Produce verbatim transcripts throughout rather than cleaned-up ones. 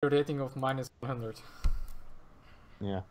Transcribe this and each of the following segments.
rating of minus one hundred. Yeah.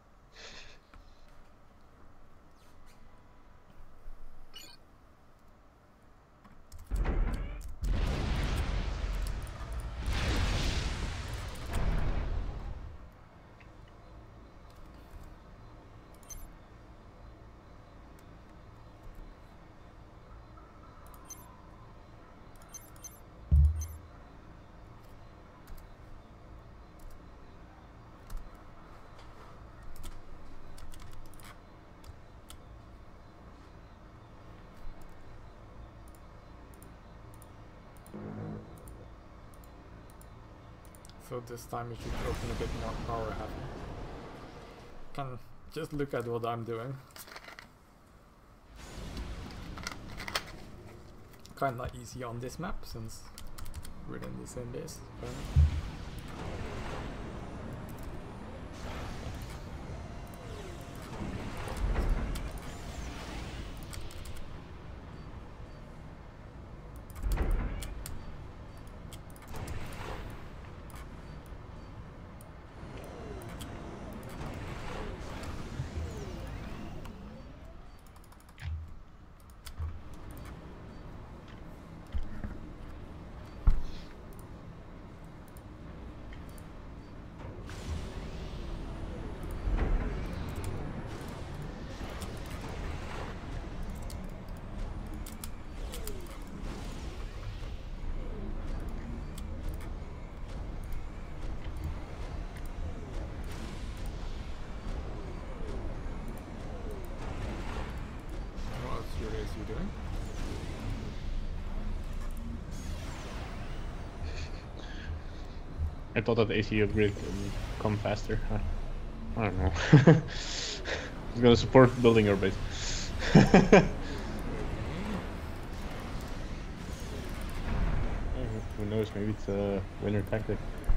So this time you should open a bit more power heavy. Can just look at what I'm doing. Kinda easy on this map since we're in the same base. Apparently. Doing? I thought that A C upgrade would come faster. I, I don't know. It's gonna support building your base. Who knows? Maybe it's a winner tactic.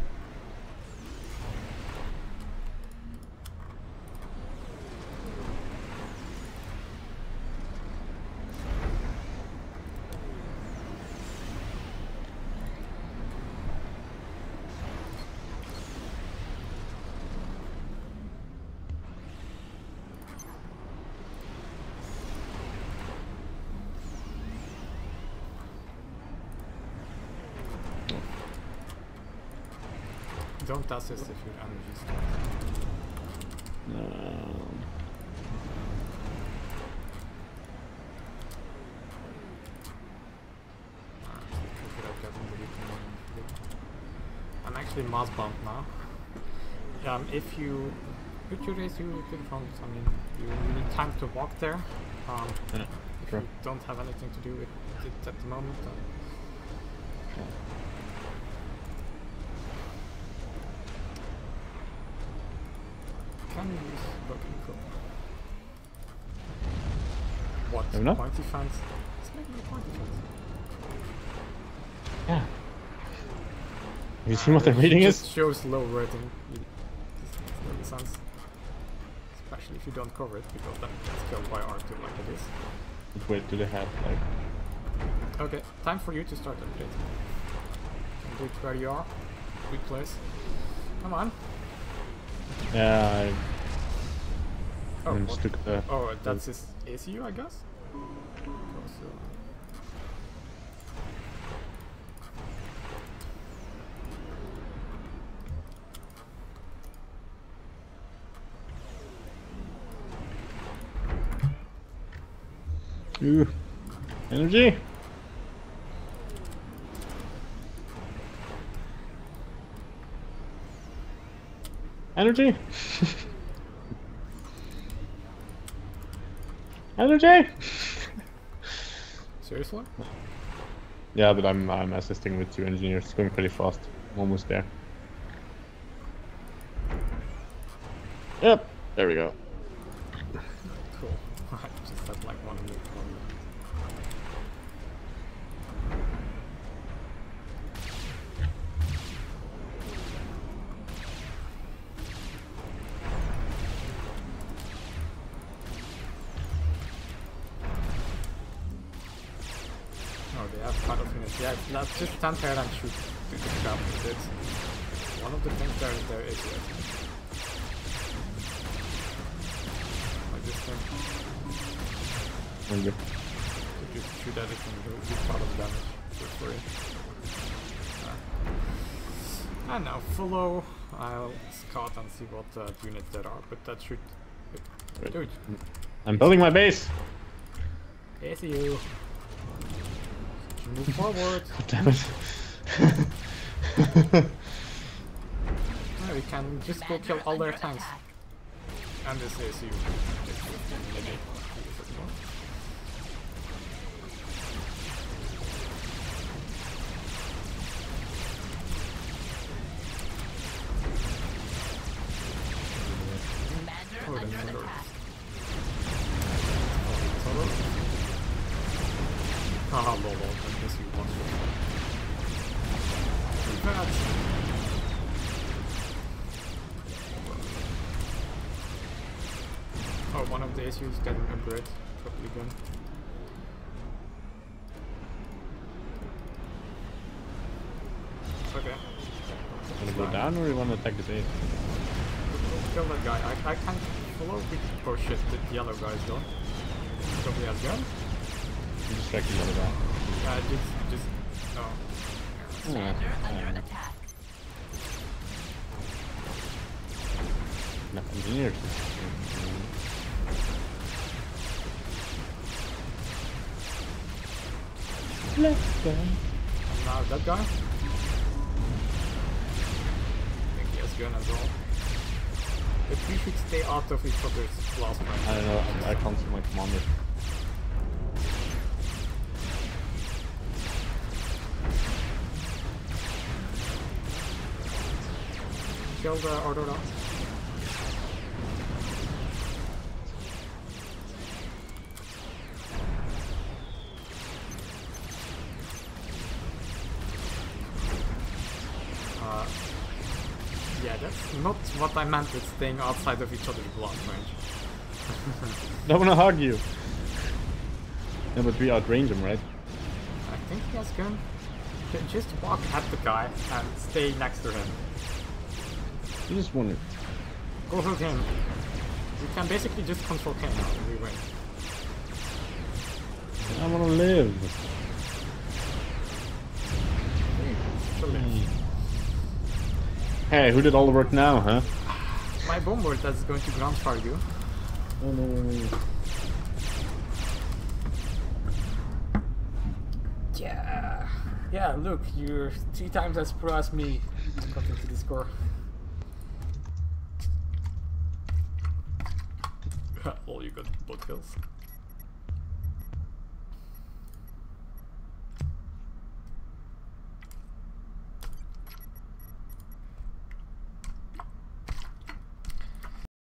Don't assist if your energy starts. Um, I'm actually mass bound now. Um, if you put your race to the front, I mean, you need time to walk there. Um, yeah, if sure. you don't have anything to do with it at the moment, then Yeah. can you use okay, cool. What? Maybe not? Point defense? It's making a point defense. Yeah. Have you seen what the rating It is? just shows low rating. It doesn't make sense. Especially if you don't cover it, because then it gets killed by R two like it is. But wait, do they have like... Okay, time for you to start upgrade. Can do it where you are. Good place. Come on. Yeah, I... Oh, I what? just took the... Oh, that's his A C U, I guess? Because, uh, Ooh. Energy! Energy! Energy! seriously? Yeah, but I'm I'm assisting with two engineers. It's going pretty fast. I'm almost there. Yep, there we go. Cool. I just had like one minute. One minute. Oh, they have kind of finished. Yeah, let's just stand here and shoot to the ground with it. One One of the things there is there is it. Like this thing. Okay. If you shoot at it and do do part of the damage for free. Uh, and now follow. I'll scout and see what uh, units there are, but that should. Right. Dude, I'm building my base. I see you. Move forward. God damn it. Yeah, we can just go kill all their tanks. And this A C U. Maybe. Oh, the Mandor. Haha, lol, lol, I guess you want to. Congrats! Oh, one of the A C Us getting upgrade. Probably gun. Okay. Wanna go down or you wanna attack the base? We'll kill that guy. I, I can't follow with. Oh shit, the yellow guy is gone. Probably has gun. You distract the other guy. Uh, just, just, oh. Yeah, um, enough engineers. Left gun. And now that guy? I think he has gun as well. But we should stay out of each other's blast range. I don't know, I, I can't see my commander. Kill the order now. Uh, yeah, that's not what I meant with staying outside of each other's blast range. Don't wanna hug you. No, but we outrange him, right? I think he has gun. Ju- Just walk at the guy and stay next to him. You just wanna. Go hook him. We can basically just control him now and we win. I wanna live. Surely. Hey, who did all the work now, huh? My bomber that's going to ground fire you. Oh no, no, no. Yeah. Yeah, look, you're three times as pro as me. According to the score. Oh, you got both kills.